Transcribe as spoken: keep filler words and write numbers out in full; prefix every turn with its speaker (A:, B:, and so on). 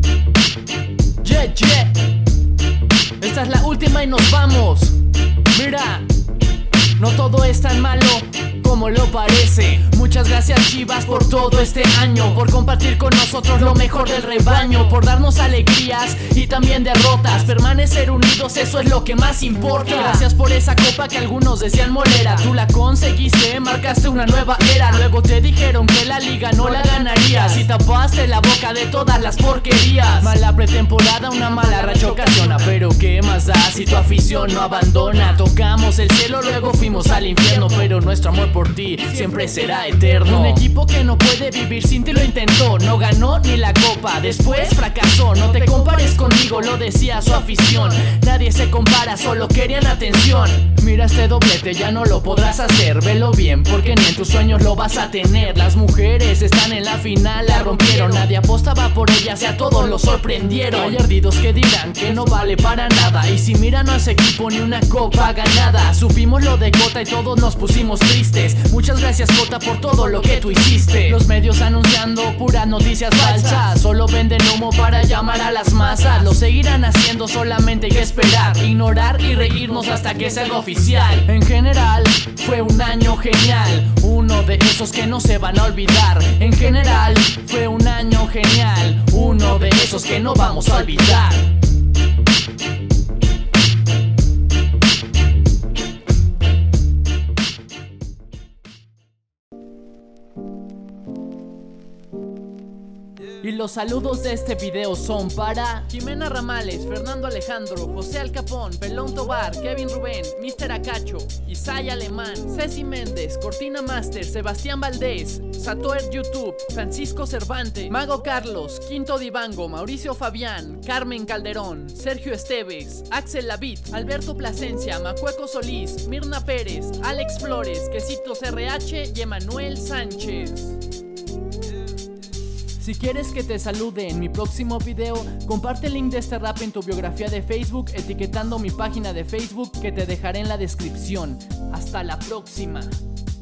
A: Yeah, yeah. Esta es la última y nos vamos. Mira, no todo es tan malo como lo parece. Muchas gracias Chivas por todo este año, por compartir con nosotros lo mejor del rebaño, por darnos alegrías y también derrotas. Permanecer unidos, eso es lo que más importa. Gracias por esa copa que algunos decían molera. Tú la conseguiste, marcaste una nueva era. Luego te dijeron que la liga no la ganarías y tapaste la boca de todas las porquerías. Mala pretemporada, una mala racha ocasiona, pero qué más da si tu afición no abandona. Tocamos el cielo, luego fuimos al infierno, pero nuestro amor por ti siempre será eterno. Un equipo que no puede vivir sin ti lo intentó, no ganó ni la copa, después fracasó. No te compares conmigo, lo decía su afición. Nadie se compara, solo querían atención. Mira este doblete, ya no lo podrás hacer. Velo bien, porque ni en tus sueños lo vas a tener. Las mujeres están en la final, la rompieron. Nadie apostaba por ellas y a todos los sorprendieron. Hay ardidos que dirán que no vale para nada, y si miran a ese equipo ni una copa ganada. Supimos lo de Cota y todos nos pusimos tristes. Muchas gracias Cota por todo lo que tú hiciste. Los medios anunciando puras noticias falsas, solo venden humo para llamar a las masas. Lo seguirán haciendo, solamente hay que esperar, ignorar y reírnos hasta que se haga oficial. En general fue un año genial, uno de esos que no se van a olvidar. En general fue un año genial, uno de esos que no vamos a olvidar. Y los saludos de este video son para Jimena Ramales, Fernando Alejandro, José Alcapón, Pelón Tobar, Kevin Rubén, mister Acacho, Isai Alemán, Ceci Méndez, Cortina Master, Sebastián Valdés, Satoer YouTube, Francisco Cervantes, Mago Carlos, Quinto Divango, Mauricio Fabián, Carmen Calderón, Sergio Esteves, Axel Lavit, Alberto Plasencia, Macueco Solís, Mirna Pérez, Alex Flores, Quesitos R H y Emanuel Sánchez. Si quieres que te salude en mi próximo video, comparte el link de este rap en tu biografía de Facebook etiquetando mi página de Facebook que te dejaré en la descripción. Hasta la próxima.